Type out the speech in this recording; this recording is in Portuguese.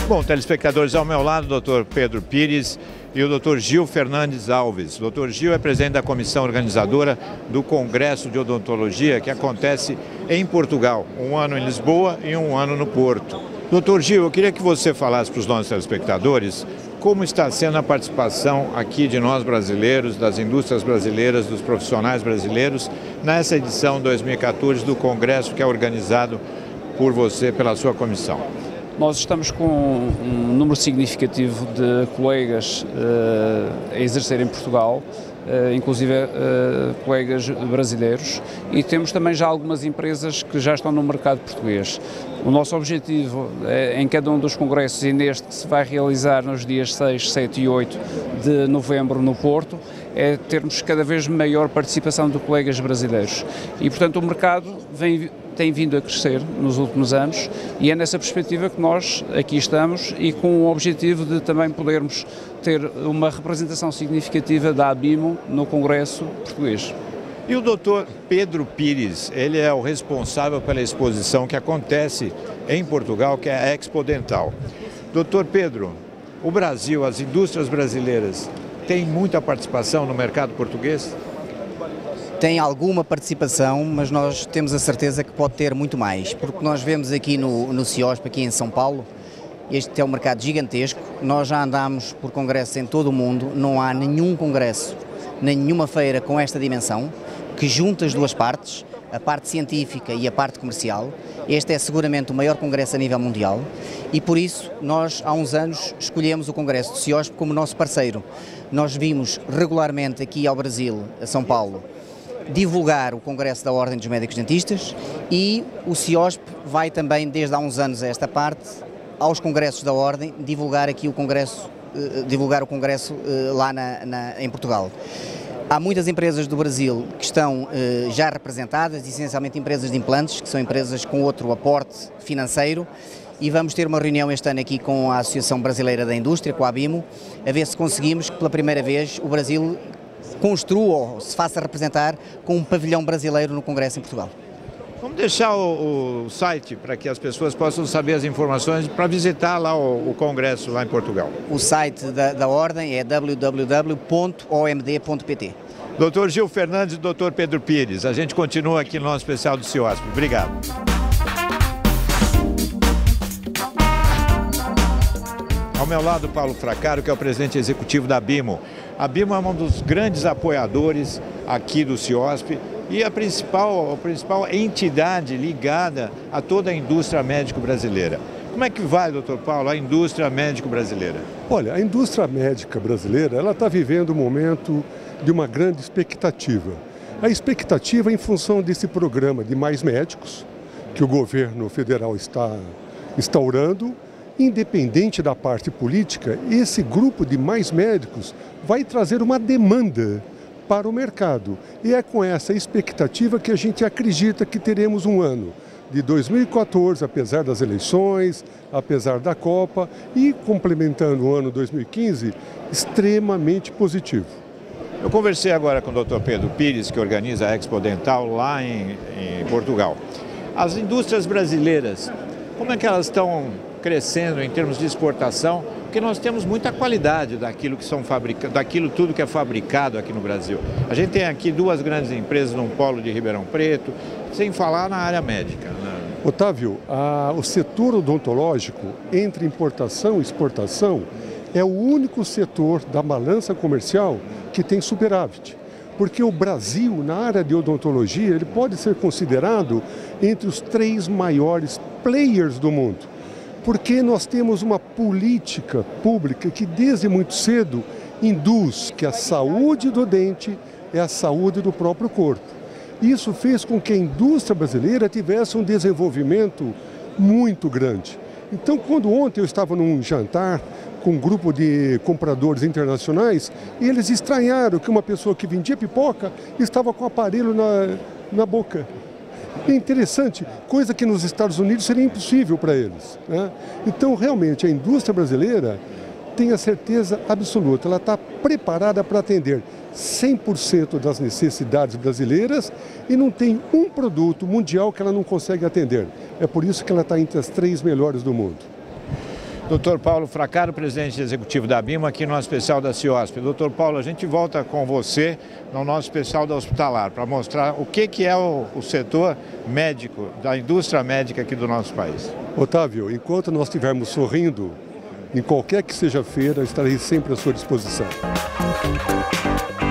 Bom, telespectadores, ao meu lado, o Dr. Pedro Pires e o Dr. Gil Fernandes Alves. O Dr. Gil é presidente da comissão organizadora do Congresso de Odontologia, que acontece em Portugal, um ano em Lisboa e um ano no Porto. Dr. Gil, eu queria que você falasse para os nossos telespectadores como está sendo a participação aqui de nós brasileiros, das indústrias brasileiras, dos profissionais brasileiros, nessa edição 2014 do Congresso que é organizado por você, pela sua comissão. Nós estamos com um número significativo de colegas a exercer em Portugal, inclusive colegas brasileiros, e temos também já algumas empresas que já estão no mercado português. O nosso objetivo em cada um dos congressos e neste que se vai realizar nos dias 6, 7 e 8 de novembro no Porto, é termos cada vez maior participação de colegas brasileiros. E, portanto, o mercado tem vindo a crescer nos últimos anos e é nessa perspectiva que nós aqui estamos e com o objetivo de também podermos ter uma representação significativa da ABIMO no Congresso português. E o Dr. Pedro Pires, ele é o responsável pela exposição que acontece em Portugal, que é a Expo Dental. Dr. Pedro, o Brasil, as indústrias brasileiras, têm muita participação no mercado português? Tem alguma participação, mas nós temos a certeza que pode ter muito mais, porque nós vemos aqui no CIOSP, aqui em São Paulo, este é um mercado gigantesco, nós já andamos por congressos em todo o mundo, não há nenhum congresso, nem nenhuma feira com esta dimensão, que junta as duas partes, a parte científica e a parte comercial. Este é seguramente o maior congresso a nível mundial e por isso nós há uns anos escolhemos o Congresso do CIOSP como nosso parceiro. Nós vimos regularmente aqui ao Brasil, a São Paulo, divulgar o Congresso da Ordem dos Médicos Dentistas e o CIOSP vai também desde há uns anos a esta parte, aos congressos da Ordem, divulgar aqui o Congresso, lá em Portugal. Há muitas empresas do Brasil que estão já representadas, essencialmente empresas de implantes, que são empresas com outro aporte financeiro, e vamos ter uma reunião este ano aqui com a Associação Brasileira da Indústria, com a ABIMO, a ver se conseguimos que pela primeira vez o Brasil construa ou se faça representar com um pavilhão brasileiro no Congresso em Portugal. Vamos deixar o site para que as pessoas possam saber as informações para visitar lá o Congresso lá em Portugal. O site da Ordem é www.omd.pt. Dr. Gil Fernandes e Dr. Pedro Pires, a gente continua aqui no nosso especial do CIOSP. Obrigado. Ao meu lado, Paulo Fracaro, que é o presidente executivo da ABIMO. A ABIMO é um dos grandes apoiadores aqui do CIOSP e a principal entidade ligada a toda a indústria médico brasileira. Como é que vai, doutor Paulo, a indústria médico brasileira? Olha, a indústria médica brasileira ela está vivendo um momento de uma grande expectativa. A expectativa é em função desse programa de mais médicos que o governo federal está instaurando. Independente da parte política, esse grupo de mais médicos vai trazer uma demanda para o mercado. E é com essa expectativa que a gente acredita que teremos um ano de 2014, apesar das eleições, apesar da Copa, e complementando o ano 2015, extremamente positivo. Eu conversei agora com o Dr. Pedro Pires, que organiza a Expo Dental lá em Portugal. As indústrias brasileiras, como é que elas estão crescendo em termos de exportação? Porque nós temos muita qualidade daquilo tudo que é fabricado aqui no Brasil. A gente tem aqui duas grandes empresas num polo de Ribeirão Preto, sem falar na área médica, né? Otávio, o setor odontológico, entre importação e exportação, é o único setor da balança comercial que tem superávit. Porque o Brasil, na área de odontologia, ele pode ser considerado entre os 3 maiores players do mundo. Porque nós temos uma política pública que desde muito cedo induz que a saúde do dente é a saúde do próprio corpo. Isso fez com que a indústria brasileira tivesse um desenvolvimento muito grande. Então, quando ontem eu estava num jantar com um grupo de compradores internacionais, eles estranharam que uma pessoa que vendia pipoca estava com o aparelho na boca. É interessante, coisa que nos Estados Unidos seria impossível para eles, né? Então, realmente, a indústria brasileira tem a certeza absoluta, ela está preparada para atender 100% das necessidades brasileiras e não tem um produto mundial que ela não consegue atender. É por isso que ela está entre as 3 melhores do mundo. Dr. Paulo Fracaro, presidente executivo da ABIMA, aqui no nosso especial da CIOSP. Dr. Paulo, a gente volta com você no nosso especial da Hospitalar para mostrar o que é o setor médico, da indústria médica aqui do nosso país. Otávio, enquanto nós estivermos sorrindo, em qualquer que seja a feira, estarei sempre à sua disposição.